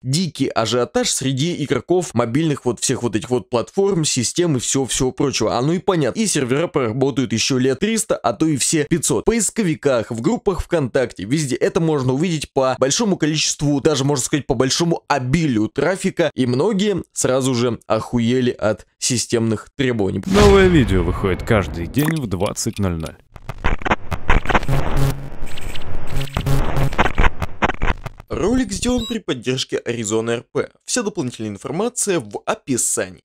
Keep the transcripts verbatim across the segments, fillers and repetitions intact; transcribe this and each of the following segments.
дикий ажиотаж среди игроков мобильных вот всех вот этих вот платформ, систем и всего-всего прочего. А ну и понятно, и сервера проработают еще лет триста, а то и все пятьсот. В поисковиках, в группах ВКонтакте, везде это можно увидеть по большому количеству, даже можно сказать по большому обилию трафика, и многие сразу же охуели от системных требований. Новое видео выходит каждый день в двадцать ноль ноль. Ролик сделан при поддержке Arizona эр пи. Вся дополнительная информация в описании.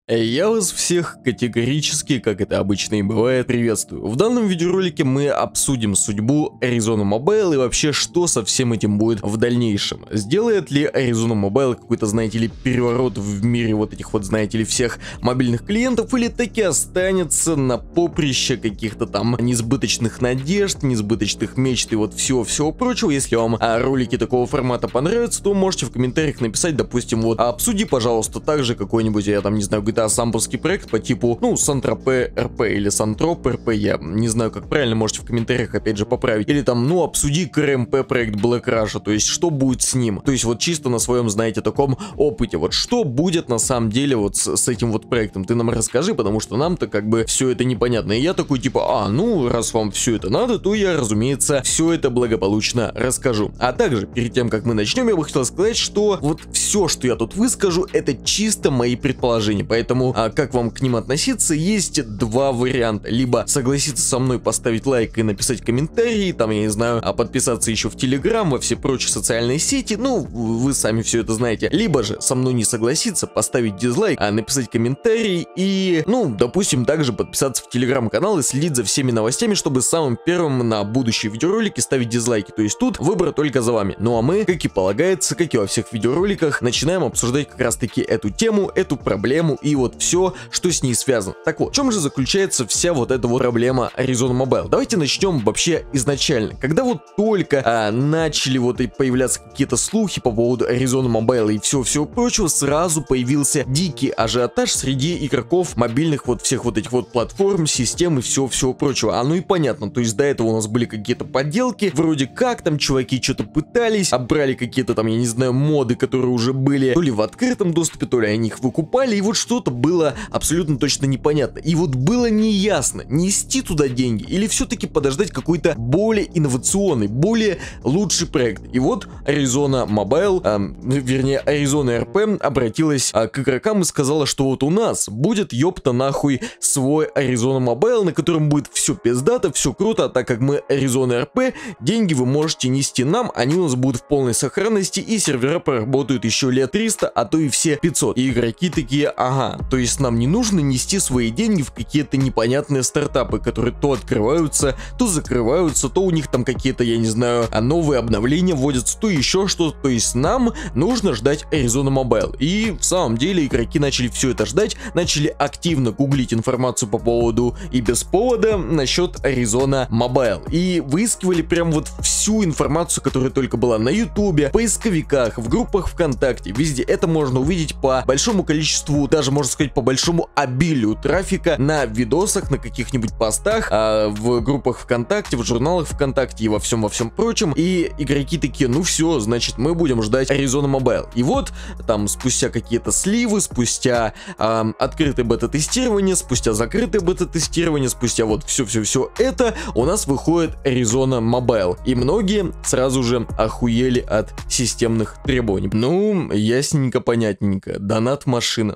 Я вас всех категорически, как это обычно и бывает, приветствую. В данном видеоролике мы обсудим судьбу Arizona Mobile и вообще, что со всем этим будет в дальнейшем. Сделает ли Arizona Mobile какой-то, знаете ли, переворот в мире вот этих вот, знаете ли, всех мобильных клиентов, или таки останется на поприще каких-то там несбыточных надежд, несбыточных мечт и вот всего-всего прочего. Если вам а, ролики такого формата понравятся, то можете в комментариях написать, допустим, вот, обсуди, пожалуйста, также какой-нибудь, я там не знаю, джи ти эй самповский проект по типу, ну, Сан-Тропе эр пи или Сан-Троп эр пи, я не знаю, как правильно, можете в комментариях опять же поправить. Или там, ну, обсуди ка эр эм пи проект Black Russia, то есть, что будет с ним. То есть, вот чисто на своем, знаете, таком опыте, вот что будет на самом деле вот с, с этим вот проектом. Ты нам расскажи, потому что нам-то как бы все это непонятно. И я такой типа, а, ну, раз вам все это надо, то я, разумеется, все это благополучно расскажу. А также, перед тем, как мы начнем, я бы хотел сказать, что вот все, что я тут выскажу, это чисто мои предположения. Поэтому, а как вам к ним относиться, есть два варианта. Либо согласиться со мной, поставить лайк и написать комментарий, там, я не знаю, а подписаться еще в Телеграм, во все прочие социальные сети, ну, вы сами все это знаете. Либо же со мной не согласиться, поставить дизлайк, а написать комментарий и, ну, допустим, также подписаться в Телеграм-канал и следить за всеми новостями, чтобы самым первым на будущие видеоролики ставить дизлайки. То есть тут выбор только за вами. Ну а мы, как и полагается, как и во всех видеороликах, начинаем обсуждать как раз таки эту тему, эту проблему и вот все, что с ней связано. Так вот, в чем же заключается вся вот эта вот проблема Arizona Mobile? Давайте начнем вообще изначально. Когда вот только а, начали вот и появляться какие-то слухи по поводу Arizona Mobile и всего-всего прочего, сразу появился дикий ажиотаж среди игроков мобильных вот всех вот этих вот платформ, систем и всего-всего прочего. А ну и понятно, то есть до этого у нас были какие-то подделки, вроде как там чуваки что-то пытались, обрали какие-то там, я не знаю, моды, которые уже были то ли в открытом доступе, то ли они их выкупали, и вот что-то было абсолютно точно непонятно. И вот было неясно, нести туда деньги или все-таки подождать какой-то более инновационный, более лучший проект. И вот Arizona Mobile, э, вернее Arizona эр пи обратилась э, к игрокам и сказала, что вот у нас будет ёпта нахуй свой Arizona Mobile, на котором будет все пиздато, все круто, а так как мы Arizona эр пи, деньги вы можете нести нам, они у нас будут в полной сохранности и сервера проработают еще лет триста, а то и все пятьсот. И игроки такие, ага, то есть нам не нужно нести свои деньги в какие-то непонятные стартапы, которые то открываются, то закрываются, то у них там какие-то, я не знаю, новые обновления вводятся, то еще что-то. То есть нам нужно ждать Arizona Mobile. И в самом деле игроки начали все это ждать, начали активно гуглить информацию по поводу и без повода насчет Arizona Mobile. И выискивали прям вот всю информацию, которая только была на ютубе, в поисковиках, в группах ВКонтакте, везде. Это можно увидеть по большому количеству, даже можно сказать по большому обилию трафика на видосах, на каких-нибудь постах, а, в группах ВКонтакте, в журналах ВКонтакте и во всем во всем прочем. И игроки такие, ну все, значит мы будем ждать Arizona Mobile. И вот там спустя какие-то сливы, спустя а, открытое бета-тестирование, спустя закрытое бета-тестирование, спустя вот все-все-все это у нас выходит Arizona Mobile. И многие сразу же охуели от системных требований. Ну, ясненько, понятненько. Донат машина.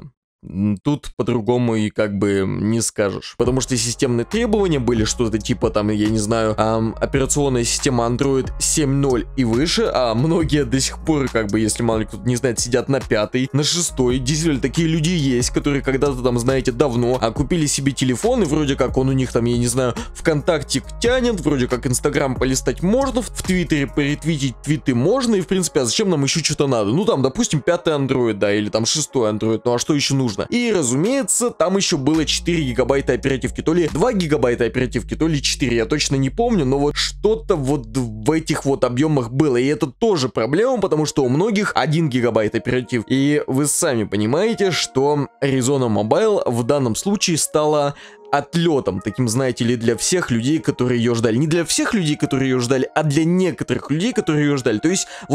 Тут по-другому и как бы не скажешь. Потому что системные требования были что-то типа там, я не знаю, эм, операционная система Android семь ноль и выше, а многие до сих пор, как бы, если мало ли кто-то не знает, сидят на пятой, на шестой. Действительно, такие люди есть, которые когда-то там, знаете, давно а купили себе телефон, и вроде как он у них там, я не знаю, ВКонтакте тянет, вроде как Инстаграм полистать можно, в Твиттере поретвитить твиты можно, и в принципе, а зачем нам еще что-то надо? Ну там, допустим, пятый Android, да, или там шестой Android, ну а что еще нужно? И, разумеется, там еще было четыре гигабайта оперативки, то ли два гигабайта оперативки, то ли четыре, я точно не помню, но вот что-то вот в этих вот объемах было, и это тоже проблема, потому что у многих один гигабайт оперативки. И вы сами понимаете, что Arizona Mobile в данном случае стала отлетом, таким, знаете ли, для всех людей, которые ее ждали. Не для всех людей, которые ее ждали, а для некоторых людей, которые ее ждали. То есть, вот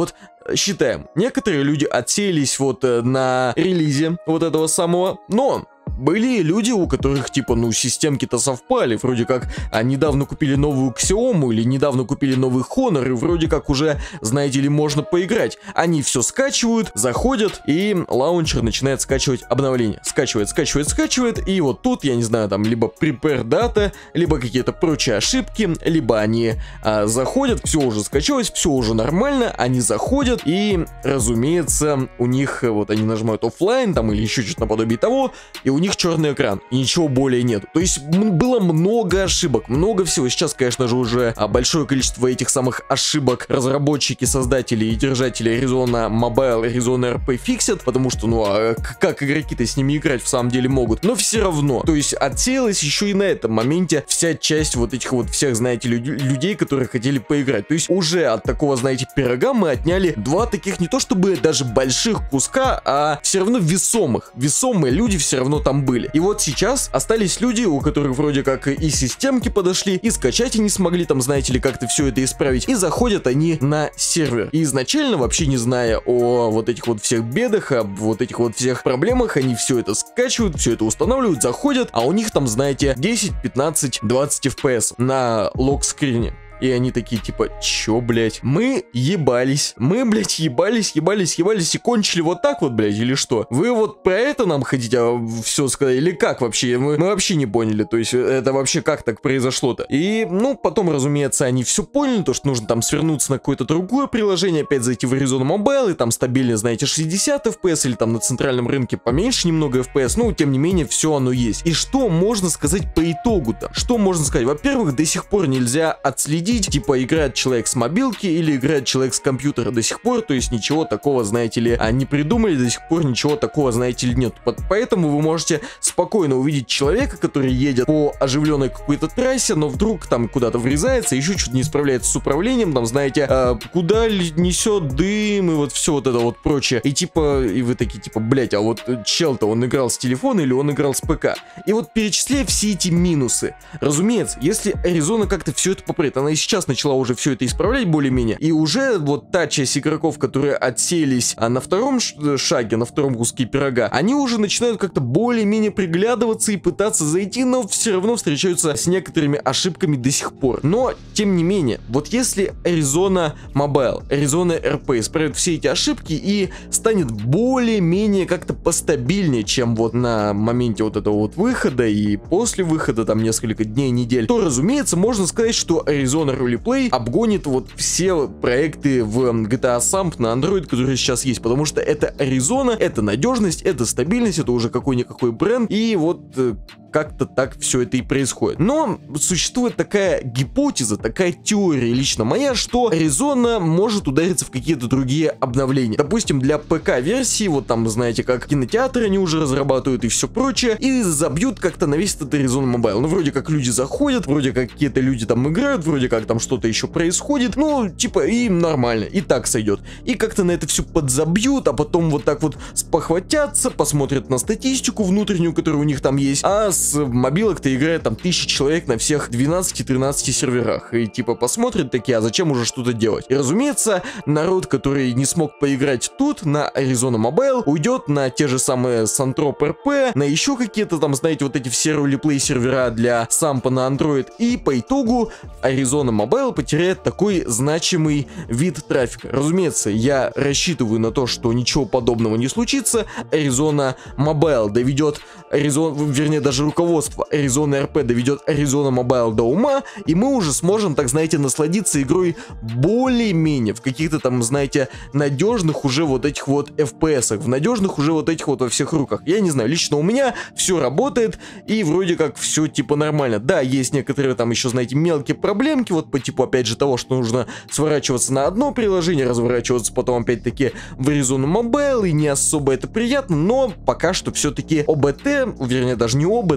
считаем, некоторые люди отсеялись вот на релизе вот этого самого, но... Были люди, у которых, типа, ну, системки-то совпали, вроде как а, недавно купили новую Xiaomi или недавно купили новый Honor, и вроде как уже, знаете ли, можно поиграть. Они все скачивают, заходят, и лаунчер начинает скачивать обновления. Скачивает, скачивает, скачивает, и вот тут, я не знаю, там, либо prepare data, либо какие-то прочие ошибки, либо они а, заходят, все уже скачалось, все уже нормально, они заходят, и, разумеется, у них, вот, они нажимают оффлайн, там, или еще что-то наподобие того, и у них черный экран, и ничего более нет. То есть было много ошибок, много всего. Сейчас, конечно же, уже большое количество этих самых ошибок разработчики, создатели и держатели Arizona Mobile, Arizona эр пи фиксят, потому что, ну, а как игроки-то с ними играть в самом деле могут? Но все равно, то есть отсеялась еще и на этом моменте вся часть вот этих вот всех, знаете, люд людей, которые хотели поиграть. То есть уже от такого, знаете, пирога мы отняли два таких не то чтобы даже больших куска, а все равно весомых. Весомые люди все равно там были. И вот сейчас остались люди, у которых вроде как и системки подошли, и скачать они смогли, там, знаете ли, как-то все это исправить, и заходят они на сервер. И изначально, вообще не зная о вот этих вот всех бедах, об вот этих вот всех проблемах, они все это скачивают, все это устанавливают, заходят, а у них там, знаете, десять, пятнадцать, двадцать эф пи эс на локскрине. И они такие, типа, чё, блядь? Мы ебались. Мы, блядь, ебались, ебались, ебались и кончили вот так вот, блядь, или что? Вы вот про это нам хотите а, все сказать? Или как вообще? Мы, мы вообще не поняли. То есть, это вообще как так произошло-то? И, ну, потом, разумеется, они все поняли, то, что нужно там свернуться на какое-то другое приложение, опять зайти в Arizona Mobile, и там стабильно, знаете, шестьдесят эф пи эс, или там на центральном рынке поменьше немного эф пи эс. Ну, тем не менее, все оно есть. И что можно сказать по итогу-то? Что можно сказать? Во-первых, до сих пор нельзя отследить, типа, играет человек с мобилки или играет человек с компьютера до сих пор, то есть ничего такого, знаете ли, не придумали, до сих пор ничего такого, знаете ли, нет. Поэтому вы можете спокойно увидеть человека, который едет по оживленной какой-то трассе, но вдруг там куда-то врезается, еще что-то не справляется с управлением, там, знаете, а, куда несет дым и вот все вот это вот прочее. И типа, и вы такие, типа, блять, а вот чел-то он играл с телефона или он играл с ПК? И вот перечисляя все эти минусы, разумеется, если Arizona как-то все это поправит, она и сейчас начала уже все это исправлять более-менее, и уже вот та часть игроков, которые отсеялись а на втором шаге, на втором куске пирога, они уже начинают как-то более-менее приглядываться и пытаться зайти, но все равно встречаются с некоторыми ошибками до сих пор. Но, тем не менее, вот если Arizona Mobile, Arizona эр пи исправит все эти ошибки и станет более-менее как-то постабильнее, чем вот на моменте вот этого вот выхода и после выхода, там несколько дней, недель, то, разумеется, можно сказать, что Arizona Roleplay обгонит вот все проекты в джи ти эй Samp на Android, которые сейчас есть, потому что это Arizona, это надежность, это стабильность, это уже какой-никакой бренд, и вот как-то так все это и происходит. Но существует такая гипотеза, такая теория лично моя, что Arizona может удариться в какие-то другие обновления. Допустим, для ПК-версии, вот там, знаете, как кинотеатры они уже разрабатывают и все прочее, и забьют как-то на весь этот Arizona Mobile. Ну, вроде как люди заходят, вроде как какие-то люди там играют, вроде как там что-то еще происходит, ну, типа, и нормально, и так сойдет. И как-то на это все подзабьют, а потом вот так вот спохватятся, посмотрят на статистику внутреннюю, которая у них там есть, а с мобилок-то играет там тысячи человек на всех двенадцати-тринадцати серверах. И типа посмотрят такие, а зачем уже что-то делать? И разумеется, народ, который не смог поиграть тут, на Arizona Mobile, уйдет на те же самые Santrop эр пи, на еще какие-то там, знаете, вот эти все ролеплей сервера для сампа на Android. И по итогу Arizona Mobile потеряет такой значимый вид трафика. Разумеется, я рассчитываю на то, что ничего подобного не случится. Arizona Mobile доведет Arizona, вернее, даже руководство Arizona эр пи доведет Arizona Mobile до ума, и мы уже сможем, так знаете, насладиться игрой более-менее в каких-то там, знаете, надежных уже вот этих вот эф пи эсах, в надежных уже вот этих вот во всех руках. Я не знаю, лично у меня все работает, и вроде как все типа нормально. Да, есть некоторые там еще, знаете, мелкие проблемки, вот по типу, опять же, того, что нужно сворачиваться на одно приложение, разворачиваться потом опять-таки в Arizona Mobile, и не особо это приятно, но пока что все-таки о бэ тэ, вернее, даже не о бэ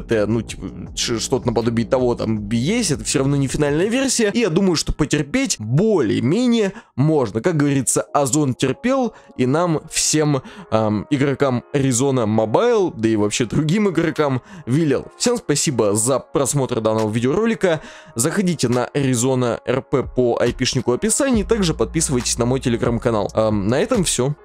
бета, ну, типа, что-то наподобие того там есть, это все равно не финальная версия, и я думаю, что потерпеть более-менее можно. Как говорится, Озон терпел, и нам всем эм, игрокам Arizona Mobile, да и вообще другим игрокам велел. Всем спасибо за просмотр данного видеоролика, заходите на Arizona эр пи по айпишнику в описании, также подписывайтесь на мой телеграм-канал. Эм, на этом все.